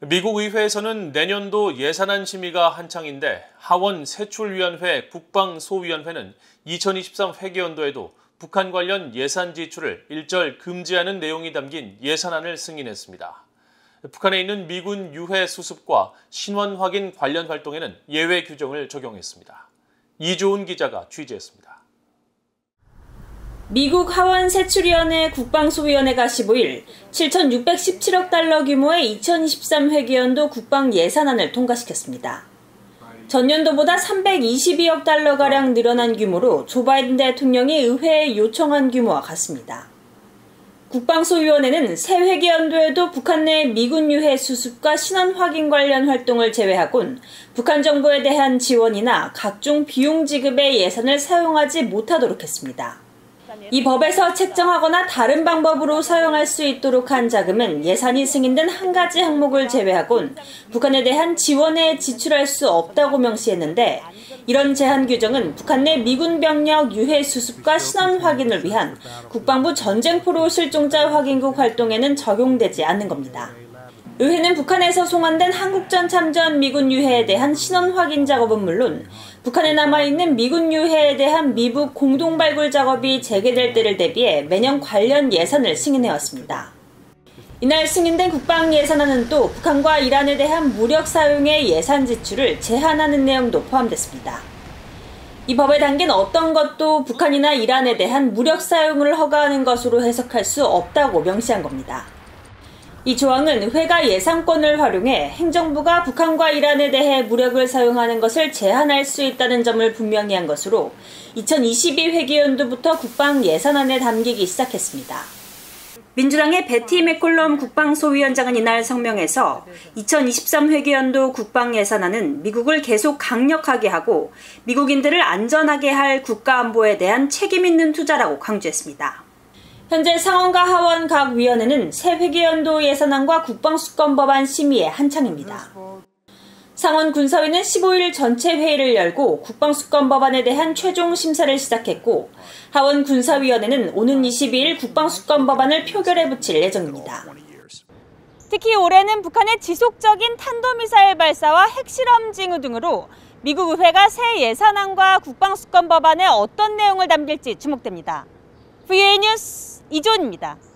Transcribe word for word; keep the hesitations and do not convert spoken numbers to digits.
미국 의회에서는 내년도 예산안 심의가 한창인데 하원 세출위원회 국방소위원회는 이천이십삼 회계연도에도 북한 관련 예산 지출을 일절 금지하는 내용이 담긴 예산안을 승인했습니다. 북한에 있는 미군 유해 수습과 신원 확인 관련 활동에는 예외 규정을 적용했습니다. 이조은 기자가 취재했습니다. 미국 하원 세출위원회 국방소위원회가 십오일 칠천육백십칠억 달러 규모의 이천이십삼 회계연도 국방 예산안을 통과시켰습니다. 전년도보다 삼백이십이억 달러가량 늘어난 규모로 조 바이든 대통령이 의회에 요청한 규모와 같습니다. 국방소위원회는 새 회계연도에도 북한 내 미군 유해 수습과 신원 확인 관련 활동을 제외하곤 북한 정부에 대한 지원이나 각종 비용 지급의 예산을 사용하지 못하도록 했습니다. 이 법에서 책정하거나 다른 방법으로 사용할 수 있도록 한 자금은 예산이 승인된 한 가지 항목을 제외하곤 북한에 대한 지원에 지출할 수 없다고 명시했는데, 이런 제한 규정은 북한 내 미군 병력 유해 수습과 신원 확인을 위한 국방부 전쟁포로 실종자 확인국 활동에는 적용되지 않는 겁니다. 의회는 북한에서 송환된 한국전 참전 미군 유해에 대한 신원 확인 작업은 물론 북한에 남아있는 미군 유해에 대한 미북 공동 발굴 작업이 재개될 때를 대비해 매년 관련 예산을 승인해왔습니다. 이날 승인된 국방 예산안은 또 북한과 이란에 대한 무력 사용의 예산 지출을 제한하는 내용도 포함됐습니다. 이 법에 담긴 어떤 것도 북한이나 이란에 대한 무력 사용을 허가하는 것으로 해석할 수 없다고 명시한 겁니다. 이 조항은 회가 예산권을 활용해 행정부가 북한과 이란에 대해 무력을 사용하는 것을 제한할 수 있다는 점을 분명히 한 것으로 이천이십이 회계연도부터 국방 예산안에 담기기 시작했습니다. 민주당의 베티 맥콜럼 국방소위원장은 이날 성명에서 이천이십삼 회계연도 국방 예산안은 미국을 계속 강력하게 하고 미국인들을 안전하게 할 국가안보에 대한 책임 있는 투자라고 강조했습니다. 현재 상원과 하원 각 위원회는 새 회계연도 예산안과 국방수권법안 심의에 한창입니다. 상원 군사위는 십오일 전체 회의를 열고 국방수권법안에 대한 최종 심사를 시작했고, 하원 군사위원회는 오는 이십이일 국방수권법안을 표결에 붙일 예정입니다. 특히 올해는 북한의 지속적인 탄도미사일 발사와 핵실험 징후 등으로 미국 의회가 새 예산안과 국방수권법안에 어떤 내용을 담길지 주목됩니다. 브이오에이 뉴스 이조은입니다.